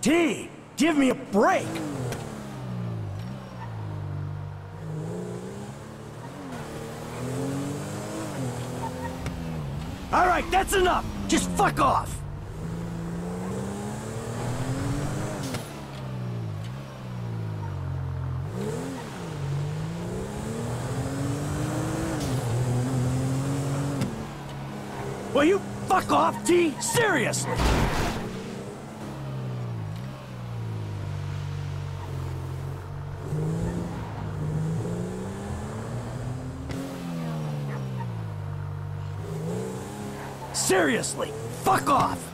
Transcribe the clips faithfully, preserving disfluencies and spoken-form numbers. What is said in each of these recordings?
T, give me a break! All right, that's enough! Just fuck off! Will you fuck off, T? Seriously! Seriously, fuck off!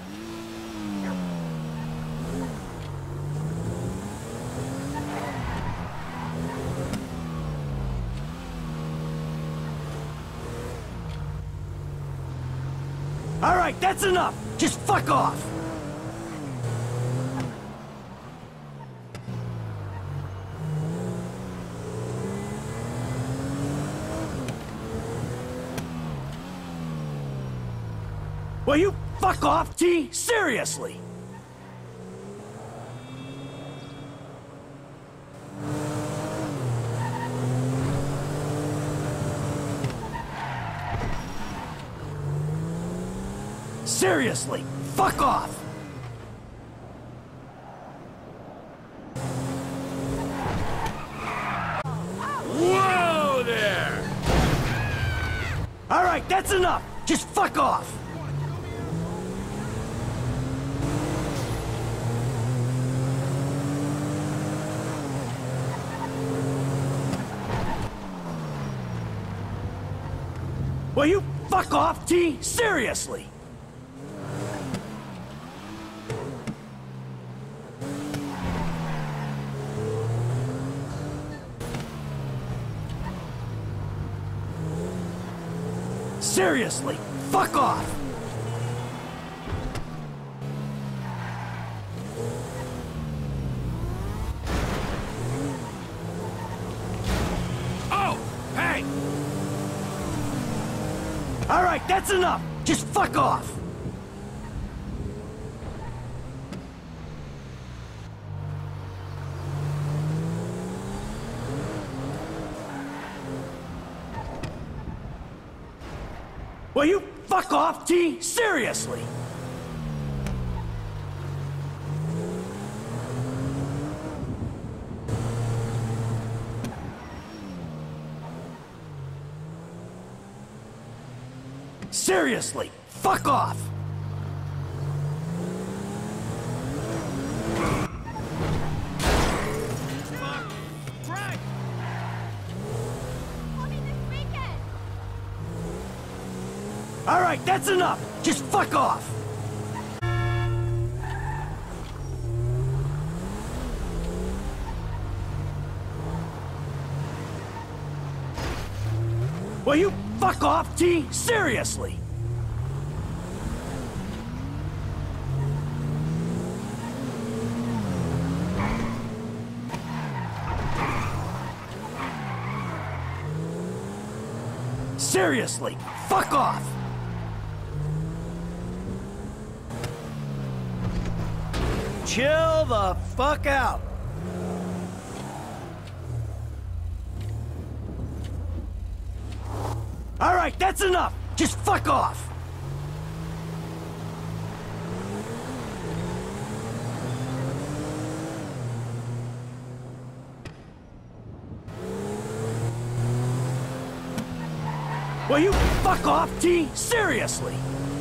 All right, that's enough! Just fuck off! Will you fuck off, T? Seriously! Seriously, fuck off! Whoa there! All right, that's enough! Just fuck off! Will you fuck off, T? Seriously! Seriously, fuck off! Oh, hey! All right, that's enough! Just fuck off! Will you fuck off, T? Seriously! Seriously, fuck off! All right, that's enough! Just fuck off! Will you fuck off, T? Seriously! Seriously, fuck off! Chill the fuck out! All right, that's enough! Just fuck off! Will you fuck off, T? Seriously!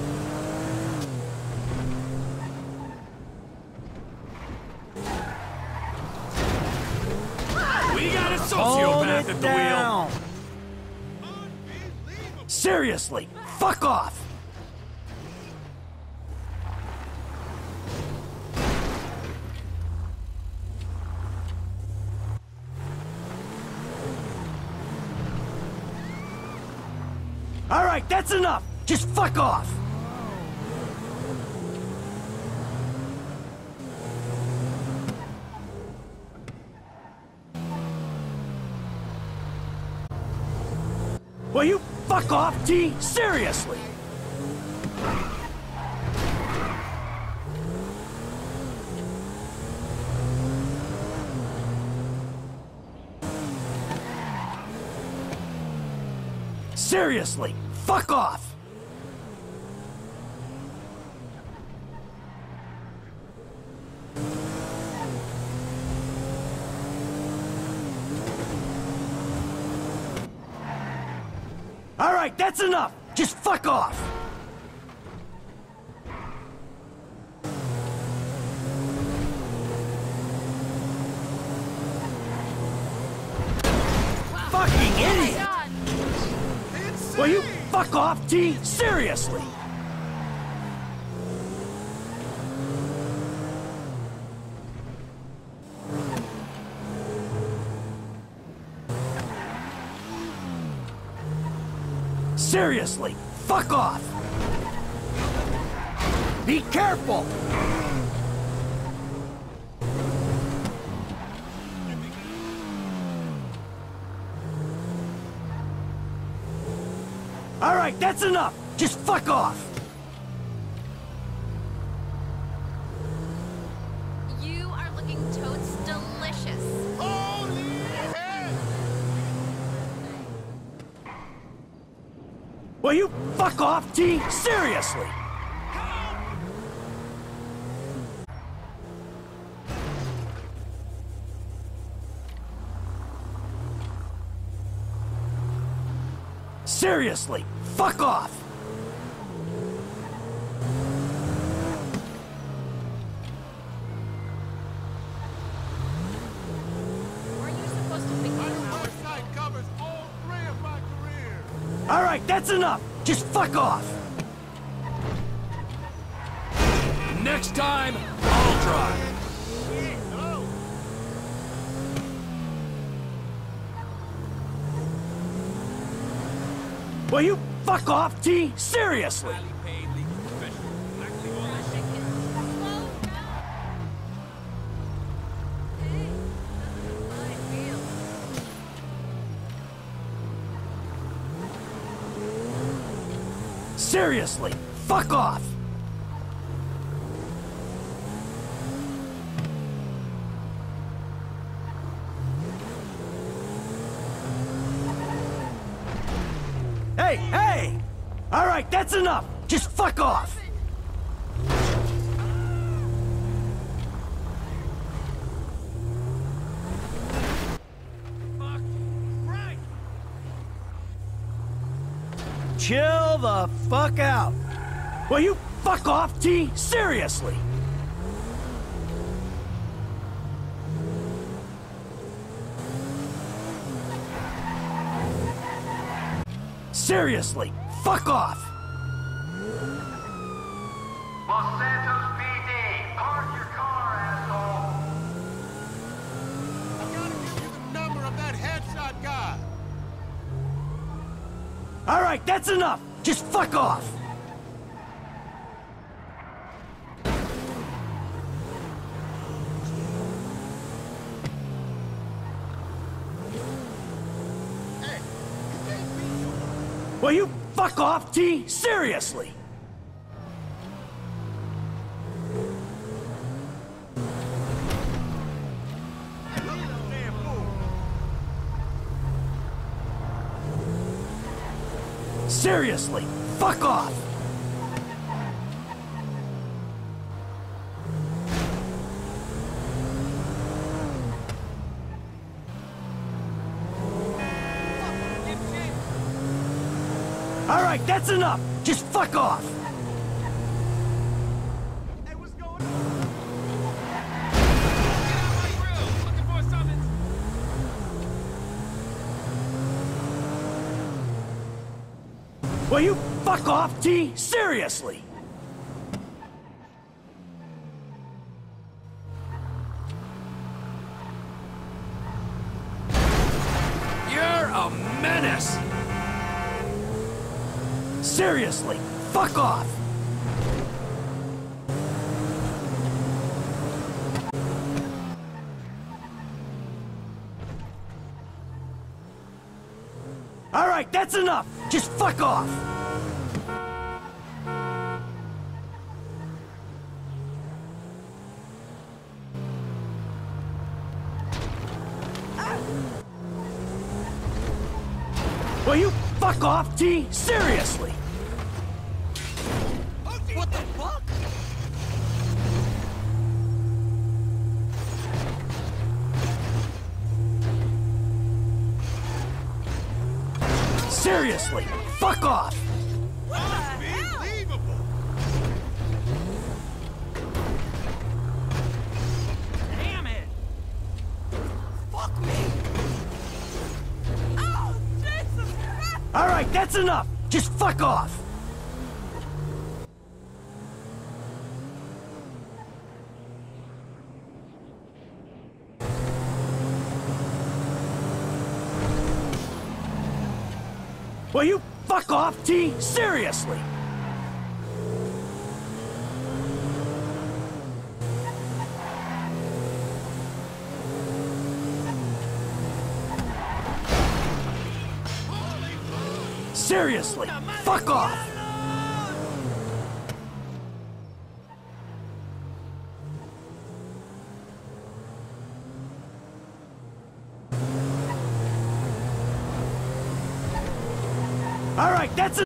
We got a sociopath at the wheel! Seriously, fuck off! All right, that's enough! Just fuck off! Will you fuck off, T? Seriously! Seriously, fuck off! All right, that's enough! Just fuck off! Fucking idiot! Will you fuck off, T? Seriously! Seriously, fuck off! Be careful! All right, that's enough! Just fuck off! You are looking totes delicious. Will you fuck off, T? Seriously! Seriously, fuck off! Are you supposed to pick me up? Eyesight covers all three of my careers. All right, that's enough! Just fuck off! Next time, I'll drive. Will you fuck off, T? Seriously! Seriously, fuck off! Hey, hey! All right, that's enough! Just fuck off! Fuck. Right. Chill the fuck out! Will you fuck off, T? Seriously! Seriously, fuck off! Los Santos P D, park your car, asshole! I gotta give you the number of that headshot guy. All right, that's enough! Just fuck off! Hey, you can't be Will you fuck off, T? Seriously! Hey, look at that damn fool. Seriously, fuck off! All right, that's enough! Just fuck off! Hey, what's going on? Looking for something. Will you fuck off, T? Seriously! You're a menace. Seriously, fuck off! All right, that's enough! Just fuck off! Will you fuck fuck off, T? Seriously? What the fuck? Seriously, fuck off! Unbelievable! Damn it! Fuck me! Oh, Jesus Christ! Alright, that's enough! Just fuck off! Will you fuck off, T? Seriously? Seriously, fuck off! All right, that's it.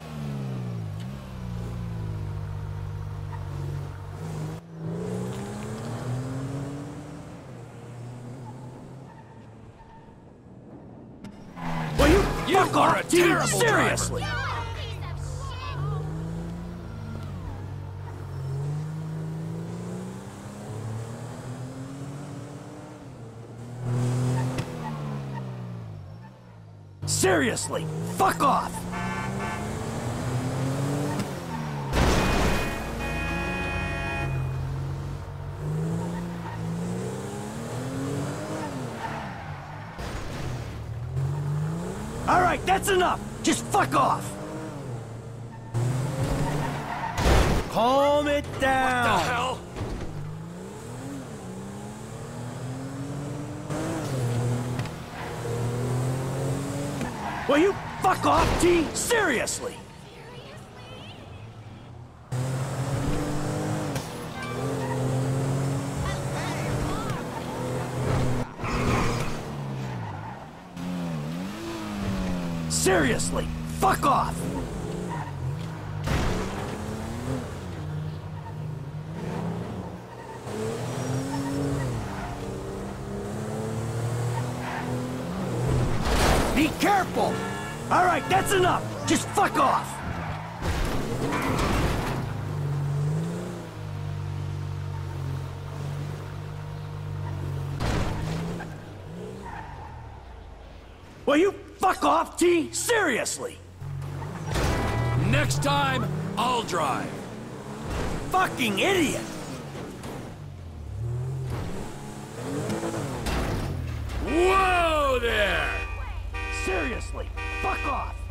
Will you, You fuck are off, a T? terrible Seriously? Seriously, fuck off! All right, that's enough! Just fuck off! Calm it down! The hell? Will you fuck off, T? Seriously? Seriously, fuck off! Be careful! All right, that's enough! Just fuck off! Will you fuck off, T? Seriously? Next time, I'll drive. Fucking idiot! Whoa there! Seriously, fuck off!